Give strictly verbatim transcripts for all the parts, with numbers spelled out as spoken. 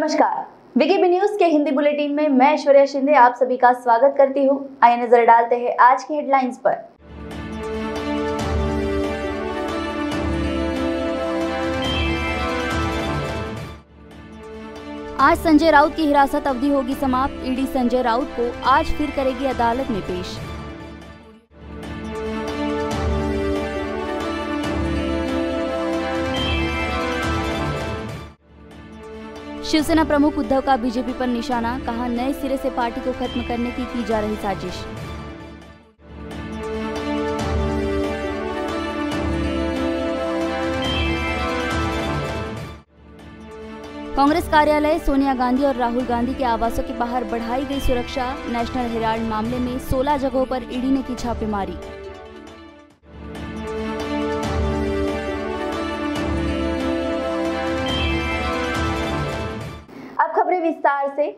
नमस्कार, VKB news के Hindi bulletin में मैं ऐश्वर्या शिंदे आप सभी का स्वागत करती हूँ। आइए नजर डालते हैं आज की हेडलाइंस पर। आज संजय राउत की हिरासत अवधि होगी समाप्त। ईडी संजय राउत को आज फिर करेगी अदालत में पेश। शिवसेना प्रमुख उद्धव का बीजेपी पर निशाना, कहा नए सिरे से पार्टी को खत्म करने की की जा रही साजिश। कांग्रेस कार्यालय, सोनिया गांधी और राहुल गांधी के आवासों के बाहर बढ़ाई गई सुरक्षा। नेशनल हेराल्ड मामले में सोलह जगहों पर ईडी ने की छापेमारी। अब खबरें विस्तार से।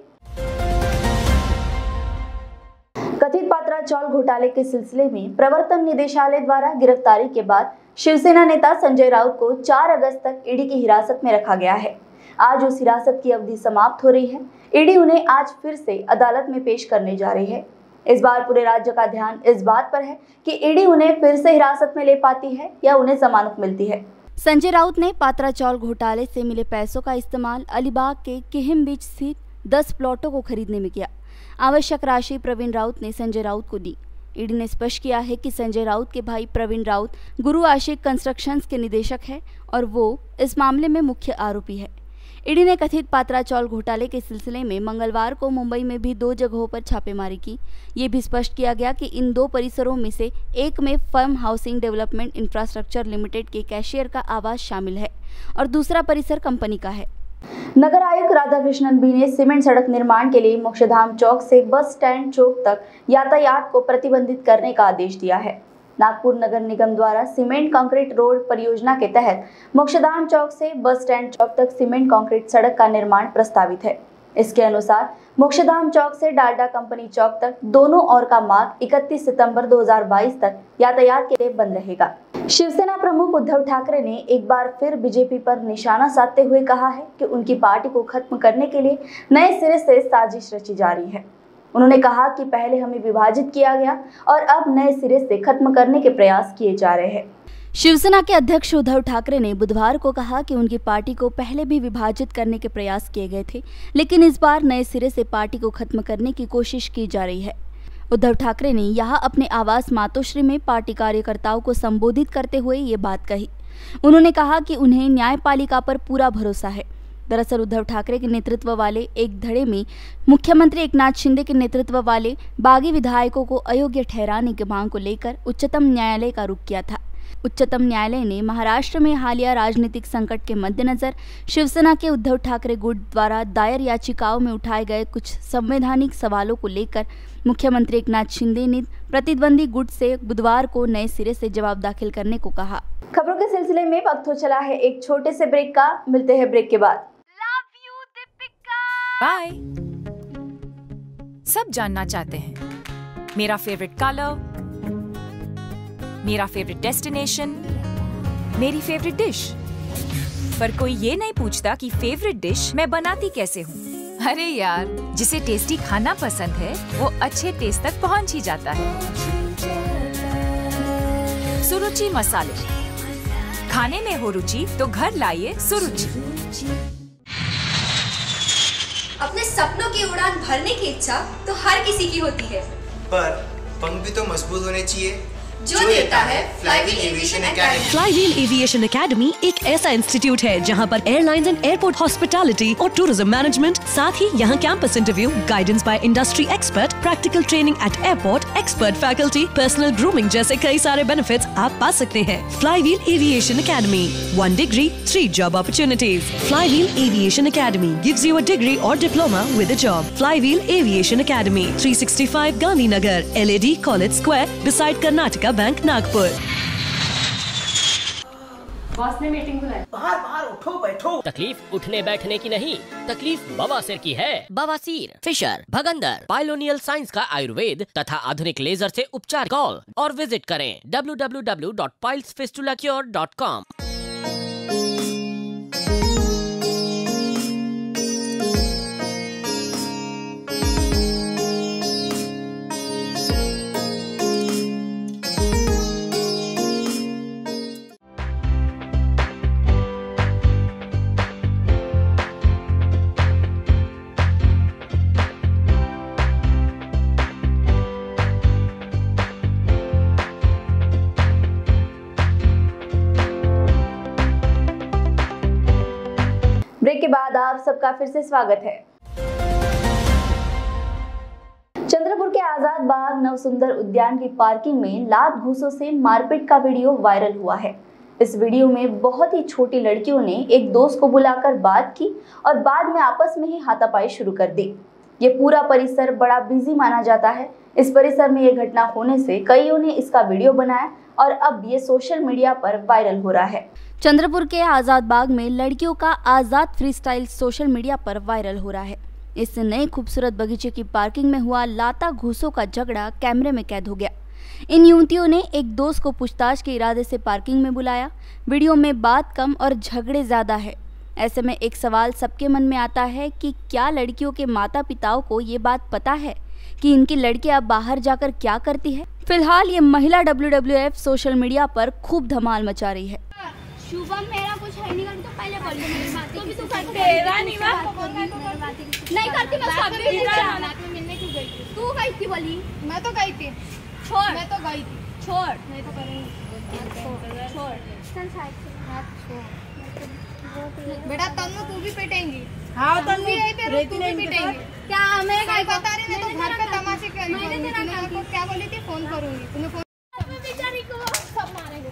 कथित पात्रा चौल घोटाले के सिलसिले में प्रवर्तन निदेशालय द्वारा गिरफ्तारी के बाद शिवसेना नेता संजय राउत को चार अगस्त तक ईडी की हिरासत में रखा गया है। आज उस हिरासत की अवधि समाप्त हो रही है। ईडी उन्हें आज फिर से अदालत में पेश करने जा रही है। इस बार पूरे राज्य का ध्यान इस बात पर है कि ईडी उन्हें फिर से हिरासत में ले पाती है या उन्हें जमानत मिलती है। संजय राउत ने पात्रा चौल घोटाले से मिले पैसों का इस्तेमाल अलीबाग के किहिम बीच स्थित दस प्लॉटों को खरीदने में किया। आवश्यक राशि प्रवीण राउत ने संजय राउत को दी। ईडी ने स्पष्ट किया है कि संजय राउत के भाई प्रवीण राउत गुरु आशिक कंस्ट्रक्शंस के निदेशक है और वो इस मामले में मुख्य आरोपी है। ईडी ने कथित पात्रा चौल घोटाले के सिलसिले में मंगलवार को मुंबई में भी दो जगहों पर छापेमारी की। ये भी स्पष्ट किया गया कि इन दो परिसरों में से एक में firm housing development infrastructure limited के कैशियर का आवास शामिल है और दूसरा परिसर कंपनी का है। नगर आयुक्त राधाकृष्णन बी ने सीमेंट सड़क निर्माण के लिए मोक्षधाम चौक से बस स्टैंड चौक तक यातायात को प्रतिबंधित करने का आदेश दिया है। नागपुर नगर निगम द्वारा सीमेंट कंक्रीट रोड परियोजना के तहत मोक्षधाम चौक से बस स्टैंड चौक तक सीमेंट कंक्रीट सड़क का निर्माण प्रस्तावित है। इसके अनुसार मोक्षधाम चौक से डालडा कंपनी चौक तक दोनों ओर का मार्ग इकतीस सितंबर दो हज़ार बाईस तक यातायात के लिए बंद रहेगा। शिवसेना प्रमुख उद्धव ठाकरे ने एक बार फिर बीजेपी पर निशाना साधते हुए कहा है कि उनकी पार्टी को खत्म करने के लिए नए सिरे से साजिश रची जा रही है। उन्होंने कहा कि पहले हमें विभाजित किया गया और अब नए सिरे से खत्म करने के प्रयास किए जा रहे हैं। शिवसेना के अध्यक्ष उद्धव ठाकरे ने बुधवार को कहा कि उनकी पार्टी को पहले भी विभाजित करने के प्रयास किए गए थे, लेकिन इस बार नए सिरे से पार्टी को खत्म करने की कोशिश की जा रही है। उद्धव ठाकरे ने यहां अपने आवास मातोश्री में पार्टी कार्यकर्ताओं को संबोधित करते हुए ये बात कही। उन्होंने कहा कि उन्हें न्यायपालिका पर पूरा भरोसा है। दरअसल उद्धव ठाकरे के नेतृत्व वाले एक धड़े में मुख्यमंत्री एकनाथ शिंदे के नेतृत्व वाले बागी विधायकों को अयोग्य ठहराने की मांग को लेकर उच्चतम न्यायालय का रुख किया था। उच्चतम न्यायालय ने महाराष्ट्र में हालिया राजनीतिक संकट के मद्देनजर शिवसेना के उद्धव ठाकरे गुट द्वारा दायर याचिकाओं में उठाए गए कुछ संवैधानिक सवालों को लेकर मुख्यमंत्री एकनाथ शिंदे ने प्रतिद्वंदी गुट से बुधवार को नए सिरे से जवाब दाखिल करने को कहा। खबरों के सिलसिले में वक्त हो चला है एक छोटे से ब्रेक का। मिलते हैं ब्रेक के बाद। बाय। सब जानना चाहते हैं मेरा फेवरेट कलर, मेरा फेवरेट डेस्टिनेशन, मेरी फेवरेट डिश, पर कोई ये नहीं पूछता कि फेवरेट डिश मैं बनाती कैसे हूँ। अरे यार, जिसे टेस्टी खाना पसंद है वो अच्छे टेस्ट तक पहुँच ही जाता है। सुरुचि मसाले, खाने में हो रुचि तो घर लाइए सुरुचि। अपने सपनों की उड़ान भरने की इच्छा तो हर किसी की होती है, पर पंख भी तो मजबूत होने चाहिए, जो देता है Flywheel Aviation Academy. Flywheel Aviation Academy एक ऐसा इंस्टीट्यूट है जहां पर एयरलाइंस एंड एयरपोर्ट हॉस्पिटैलिटी और टूरिज्म मैनेजमेंट, साथ ही यहां campus interview, guidance by industry expert, practical training at airport, expert faculty, personal grooming जैसे कई सारे बेनिफिट्स आप पा सकते हैं। Flywheel Aviation Academy, one degree, three job opportunities. Flywheel Aviation Academy gives you a degree और diploma with a job. Flywheel Aviation academy, three sixty five Gandhinagar, L A D college square, beside Karnataka bank, Nagpur. Boss ने meeting बुलाई। बाहर बाहर उठो बैठो। तकलीफ उठने बैठने की नहीं, तकलीफ बवासीर की है। बवासीर, फिशर, भगंदर, पाइलोनियल साइंस का आयुर्वेद तथा आधुनिक लेजर से उपचार। कॉल और विजिट करें W W W dot piles fistula cure dot com. बाद आप सबका फिर से स्वागत है। चंद्रपुर के आजाद बाग नवसुंदर उद्यान की पार्किंग में लात घूसों से मारपीट का वीडियो वायरल हुआ है। इस वीडियो में बहुत ही छोटी लड़कियों ने एक दोस्त को बुलाकर बात की और बाद में आपस में ही हाथापाई शुरू कर दी। ये पूरा परिसर बड़ा बिजी माना जाता है। इस परिसर में ये घटना होने से कईयों ने इसका वीडियो बनाया और अब ये सोशल मीडिया पर वायरल हो रहा है। चंद्रपुर के आजाद बाग में लड़कियों का आजाद फ्री स्टाइल सोशल मीडिया पर वायरल हो रहा है। इस नए खूबसूरत बगीचे की पार्किंग में हुआ लाता घूसों का झगड़ा कैमरे में कैद हो गया। इन युवतियों ने एक दोस्त को पूछताछ के इरादे से पार्किंग में बुलाया। वीडियो में बात कम और झगड़े ज्यादा है। ऐसे में एक सवाल सबके मन में आता है कि क्या लड़कियों के माता पिताओं को ये बात पता है कि इनकी लड़कियां बाहर जाकर क्या करती है। फिलहाल ये महिला W W F social media पर खूब धमाल मचा रही है। शुभम मेरा कुछ है नहीं करती तो पहले बोल दे मेरी बात तो भी तू कर तेरा नहीं बात नहीं करती मैं सब भी रात में मिलने क्यों गई थी तू गई थी बोली मैं तो गई थी छोड़ मैं तो गई थी छोड़ नहीं तो करेंगे छोड़ चल साइड से हाथ छोड़ बेटा तन्नू तू भी पिटेंगी हां तन्नू यही पे तू भी पिटेंगी क्या मैं काय बता रही मैं तो घर पे तमाशे कर रही हूं तूने आपको क्या बोली थी फोन करूंगी तूने फोन बेचारी को सब मारेंगे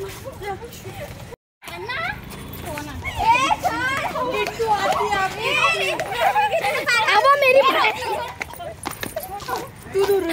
अन्ना फोन आ ए छोड़ बिट्टू आती आती अब मेरी तू दूर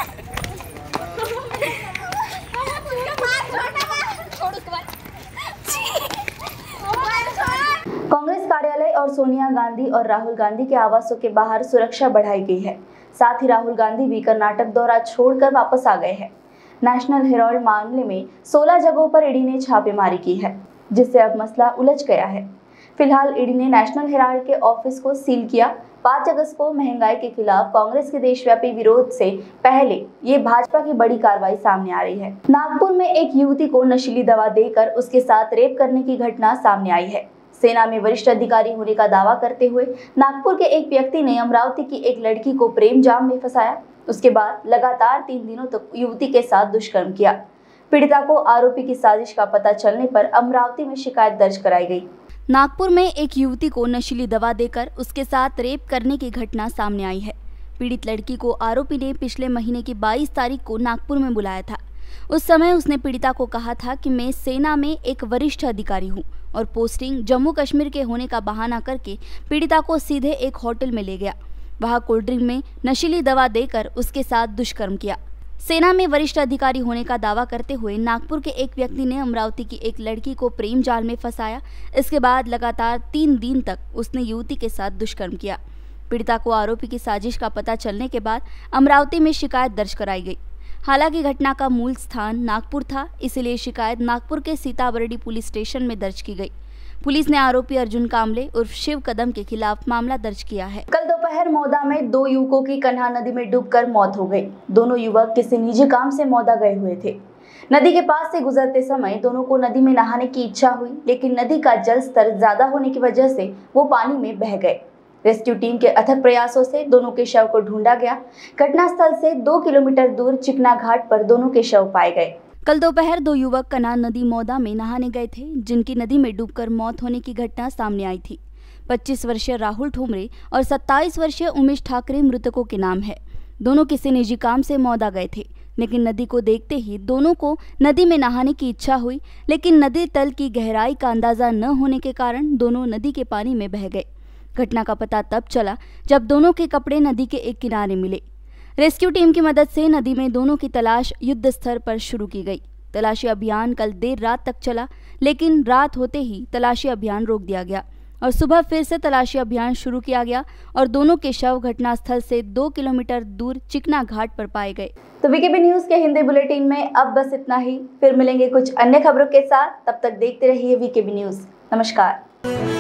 कांग्रेस कार्यालय और सोनिया गांधी और राहुल गांधी के आवासों के बाहर सुरक्षा बढ़ाई गई है। साथ ही राहुल गांधी भी कर्नाटक दौरा छोड़कर वापस आ गए हैं। नेशनल हेराल्ड मामले में सोलह जगहों पर ईडी ने छापेमारी की है, जिससे अब मसला उलझ गया है। फिलहाल ईडी ने नेशनल हेराल्ड के ऑफिस को सील किया। पाँच अगस्त को महंगाई के खिलाफ कांग्रेस के देशव्यापी विरोध से पहले ये भाजपा की बड़ी कार्रवाई सामने आ रही है। नागपुर में एक युवती को नशीली दवा देकर उसके साथ रेप करने की घटना सामने आई है। सेना में वरिष्ठ अधिकारी होने का दावा करते हुए नागपुर के एक व्यक्ति ने अमरावती की एक लड़की को प्रेम जाम में फंसाया। उसके बाद लगातार तीन दिनों तक युवती के साथ दुष्कर्म किया। पीड़िता को आरोपी की साजिश का पता चलने पर अमरावती में शिकायत दर्ज कराई गई। नागपुर में एक युवती को नशीली दवा देकर उसके साथ रेप करने की घटना सामने आई है। पीड़ित लड़की को आरोपी ने पिछले महीने की बाईस तारीख को नागपुर में बुलाया था। उस समय उसने पीड़िता को कहा था कि मैं सेना में एक वरिष्ठ अधिकारी हूं और पोस्टिंग जम्मू कश्मीर के होने का बहाना करके पीड़िता को सीधे एक होटल में ले गया। वहां कोल्ड ड्रिंक में नशीली दवा देकर उसके साथ दुष्कर्म किया। सेना में वरिष्ठ अधिकारी होने का दावा करते हुए नागपुर के एक व्यक्ति ने अमरावती की एक लड़की को प्रेम जाल में फंसाया। इसके बाद लगातार तीन दिन तक उसने युवती के साथ दुष्कर्म किया। पीड़िता को आरोपी की साजिश का पता चलने के बाद अमरावती में शिकायत दर्ज कराई गई। हालांकि घटना का मूल स्थान नागपुर था, इसलिए शिकायत नागपुर के सीताबर्डी पुलिस स्टेशन में दर्ज की गई। पुलिस ने आरोपी अर्जुन कामले उर्फ शिव कदम के खिलाफ मामला दर्ज किया है। कल दोपहर मौदा में दो युवकों की कन्हा नदी में डूबकर मौत हो गई। दोनों युवक किसी निजी काम से मौदा गए हुए थे। नदी के पास से गुजरते समय दोनों को नदी में नहाने की इच्छा हुई, लेकिन नदी का जल स्तर ज्यादा होने की वजह से वो पानी में बह गए। रेस्क्यू टीम के अथक प्रयासों से दोनों के शव को ढूंढा गया। घटनास्थल से दो किलोमीटर दूर चिकना घाट पर दोनों के शव पाए गए। कल दोपहर दो युवक कन्हा नदी मौदा में नहाने गए थे, जिनकी नदी में डूबकर मौत होने की घटना सामने आई थी। पच्चीस वर्षीय राहुल ठोमरे और सत्ताईस वर्षीय उमेश ठाकरे मृतकों के नाम है। दोनों किसी निजी काम से मौदा गए थे, लेकिन नदी को देखते ही दोनों को नदी में नहाने की इच्छा हुई, लेकिन नदी तल की गहराई का अंदाजा न होने के कारण दोनों नदी के पानी में बह गए। घटना का पता तब चला जब दोनों के कपड़े नदी के एक किनारे मिले। रेस्क्यू टीम की मदद से नदी में दोनों की तलाश युद्ध स्तर पर शुरू की गई। तलाशी अभियान कल देर रात तक चला, लेकिन रात होते ही तलाशी अभियान रोक दिया गया और सुबह फिर से तलाशी अभियान शुरू किया गया और दोनों के शव घटनास्थल से दो किलोमीटर दूर चिकना घाट पर पाए गए। तो वीकेबी न्यूज के हिंदी बुलेटिन में अब बस इतना ही। फिर मिलेंगे कुछ अन्य खबरों के साथ। तब तक देखते रहिए वीकेबी न्यूज। नमस्कार।